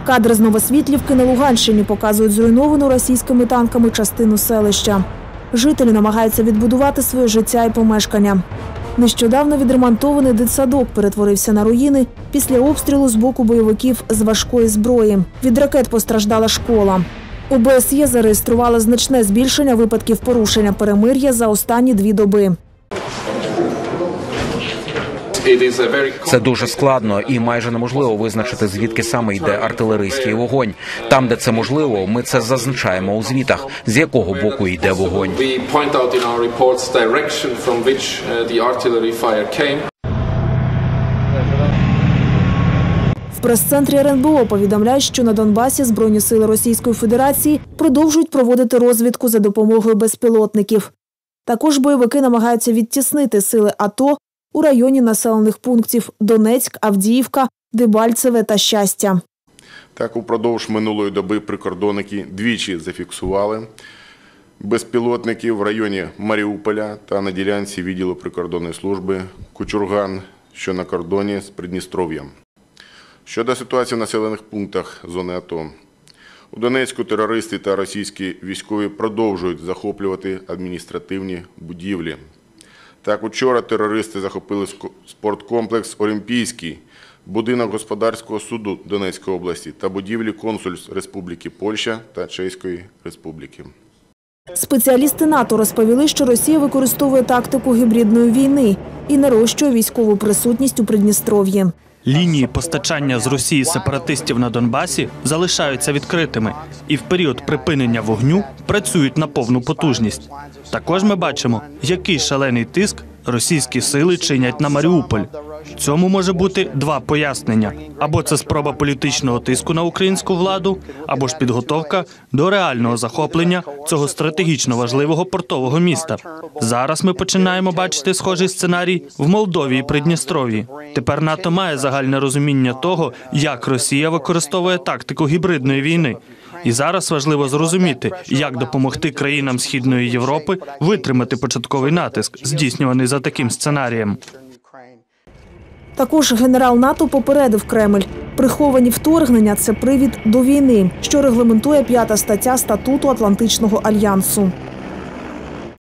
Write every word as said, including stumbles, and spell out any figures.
Кадри з Новосвітлівки на Луганщині показують зруйновану російськими танками частину селища. Жителі намагаються відбудувати своє життя і помешкання. Нещодавно відремонтований дитсадок перетворився на руїни після обстрілу з боку бойовиків з важкої зброї. Від ракет постраждала школа. О Б С Є зареєструвала значне збільшення випадків порушення перемир'я за останні дві доби. Це дуже складно і майже неможливо визначити, звідки саме йде артилерійський вогонь. Там, де це можливо, ми це зазначаємо у звітах, з якого боку йде вогонь. В прес-центрі Ер Ен Бе О повідомляють, що на Донбасі Збройні сили Російської Федерації продовжують проводити розвідку за допомогою безпілотників. Також бойовики намагаються відтіснити сили А Т О у районі населених пунктів Донецьк, Авдіївка, Дебальцеве та Щастя. Так, упродовж минулої доби прикордонники двічі зафіксували безпілотники в районі Маріуполя та на ділянці відділу прикордонної служби Кучурган, що на кордоні з Придністров'ям. Щодо ситуації в населених пунктах зони А Т О. У Донецьку терористи та російські військові продовжують захоплювати адміністративні будівлі. Так, учора терористи захопили спорткомплекс «Олімпійський», будинок господарського суду Донецької області та будівлі консульств Республіки Польща та Чеської Республіки. Спеціалісти НАТО розповіли, що Росія використовує тактику гібридної війни і нарощує військову присутність у Придністров'ї. Лінії постачання з Росії сепаратистів на Донбасі залишаються відкритими і в період припинення вогню працюють на повну потужність. Також ми бачимо, який шалений тиск російські сили чинять на Маріуполь. Цьому може бути два пояснення. Або це спроба політичного тиску на українську владу, або ж підготовка до реального захоплення цього стратегічно важливого портового міста. Зараз ми починаємо бачити схожий сценарій в Молдові і Придністров'ї. Тепер НАТО має загальне розуміння того, як Росія використовує тактику гібридної війни. І зараз важливо зрозуміти, як допомогти країнам Східної Європи витримати початковий натиск, здійснюваний за таким сценарієм. Також генерал НАТО попередив Кремль. Приховані вторгнення – це привід до війни, що регламентує п'ята стаття Статуту Атлантичного альянсу.